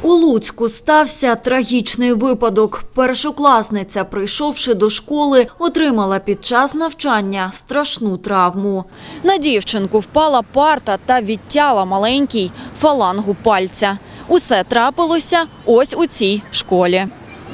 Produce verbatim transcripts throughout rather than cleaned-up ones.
У Луцьку стався трагічний випадок. Першокласниця, прийшовши до школи, отримала під час навчання страшну травму. На дівчинку впала парта та відтяла маленький фалангу пальця. Усе трапилося ось у цій школі.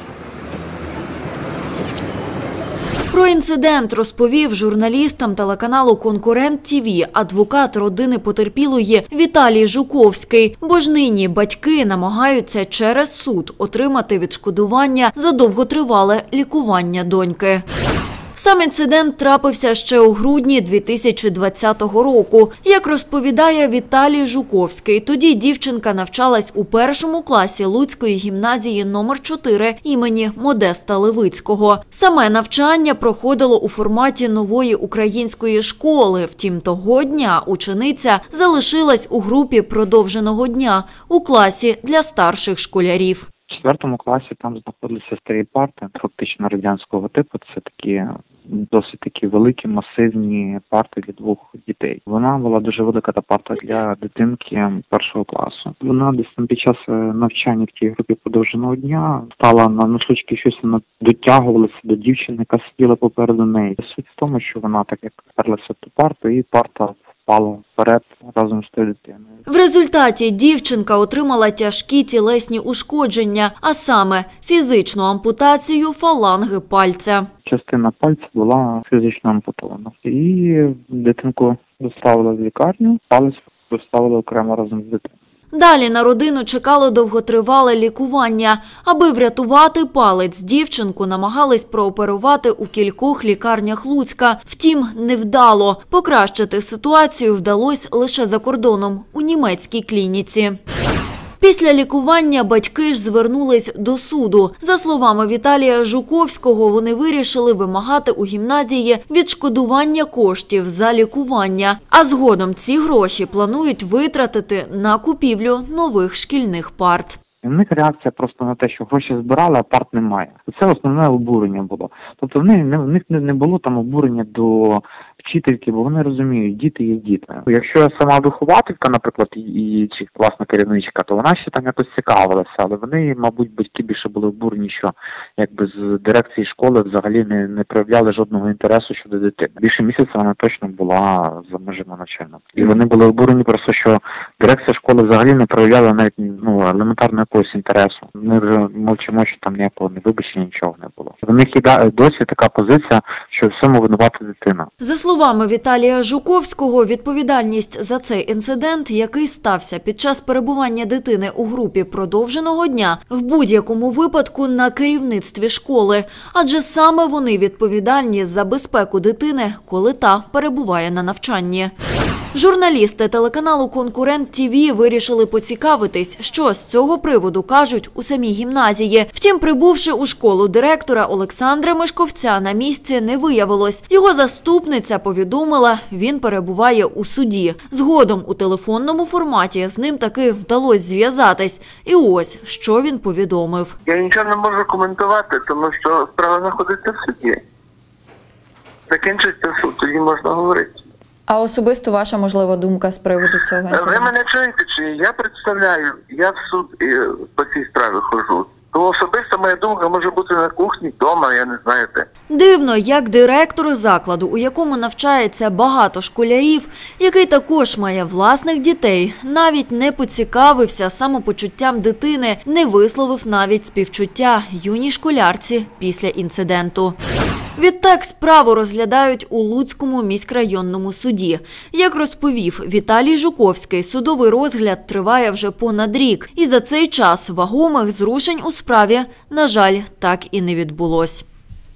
Про інцидент розповів журналістам телеканалу «Конкурент ТІВІ» адвокат родини потерпілої Віталій Жуковський. Бо ж нині батьки намагаються через суд отримати відшкодування за довготривале лікування доньки. Сам інцидент трапився ще у грудні дві тисячі двадцятого року. Як розповідає Віталій Жуковський, тоді дівчинка навчалась у першому класі Луцької гімназії номер чотири імені Модеста Левицького. Саме навчання проходило у форматі нової української школи. Втім, того дня учениця залишилась у групі продовженого дня у класі для старших школярів. В четвертому класі там знаходилися старі парти, фактично радянського типу. Це такі досить такі великі, масивні парти для двох дітей. Вона була дуже велика та парта для дитинки першого класу. Вона десь там під час навчання в тій групі продовженого дня стала на носочки, щось вона дотягувалася до дівчини, яка сиділа попереду неї. Суть в тому, що вона так як вперлася в ту парту, і парта впала вперед разом з тою дитиною. В результаті дівчинка отримала тяжкі тілесні ушкодження, а саме фізичну ампутацію фаланги пальця. Частина пальця була фізично ампутована. І дитинку доставили в лікарню, палець доставили окремо разом з дитиною. Далі на родину чекало довготривале лікування. Аби врятувати палець, дівчинку намагались прооперувати у кількох лікарнях Луцька. Втім, невдало. Покращити ситуацію вдалося лише за кордоном, у німецькій клініці. Після лікування батьки ж звернулись до суду. За словами Віталія Жуковського, вони вирішили вимагати у гімназії відшкодування коштів за лікування. А згодом ці гроші планують витратити на купівлю нових шкільних парт. У них реакція просто на те, що гроші збирали, а парт немає. Це основне обурення було. Тобто в них, в них не було там обурення до вчительки, бо вони розуміють, діти є діти. Якщо сама вихователька, наприклад, і чи класна керівничка, то вона ще там якось цікавилася, але вони, мабуть, батьки більше були обурені, що якби з дирекції школи взагалі не, не проявляли жодного інтересу щодо дитини. Більше місяця вона точно була за межами навчального. І вони були обурені просто, що дирекція школи взагалі не проявляла навіть ну, елементарно якогось інтересу. Ми вже мовчимо, що там ніякого не вибачення, нічого не було. В них і досі така позиція, що всьому винувата дитина. За словами Віталія Жуковського, відповідальність за цей інцидент, який стався під час перебування дитини у групі продовженого дня, в будь-якому випадку на керівництві школи. Адже саме вони відповідальні за безпеку дитини, коли та перебуває на навчанні. Журналісти телеканалу «Конкурент ТІВІ» вирішили поцікавитись, що з цього приводу кажуть у самій гімназії. Втім, прибувши у школу директора Олександра Мишковця, на місці не виявилось. Його заступниця повідомила, він перебуває у суді. Згодом у телефонному форматі з ним таки вдалося зв'язатись. І ось, що він повідомив. Я нічого не можу коментувати, тому що справа знаходиться в суді. Закінчиться суд, тоді можна говорити. А особисто ваша, можливо, думка з приводу цього інциденту? Ви мене чуєте, чи я представляю, я в суд по цій справі ходжу. То особисто моя думка може бути на кухні, вдома, я не знаю де. Дивно, як директор закладу, у якому навчається багато школярів, який також має власних дітей, навіть не поцікавився самопочуттям дитини, не висловив навіть співчуття юній школярці після інциденту. Відтак справу розглядають у Луцькому міськрайонному суді. Як розповів Віталій Жуковський, судовий розгляд триває вже понад рік. І за цей час вагомих зрушень у справі, на жаль, так і не відбулось.